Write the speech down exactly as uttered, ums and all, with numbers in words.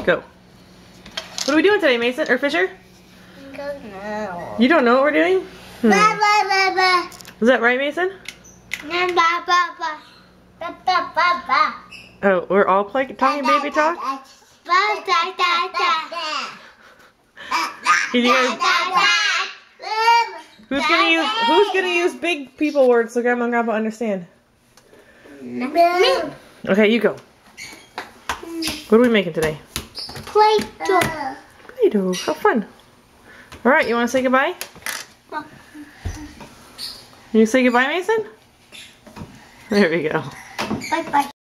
Go. What are we doing today, Mason or Fisher? I don't know. You don't know what we're doing? Hmm. Ba, ba, ba, ba. Is that right, Mason? Ba, ba, ba, ba. Ba, ba, ba, ba. Oh, we're all play talking baby talk? Ba, da, da, da. Can you guys, who's gonna use who's gonna use big people words so Grandma and Grandpa understand? Me. Okay, you go. What are we making today? Playdoh. Playdoh. How fun. Alright, you wanna say goodbye? You say goodbye, Mason? There we go. Bye bye.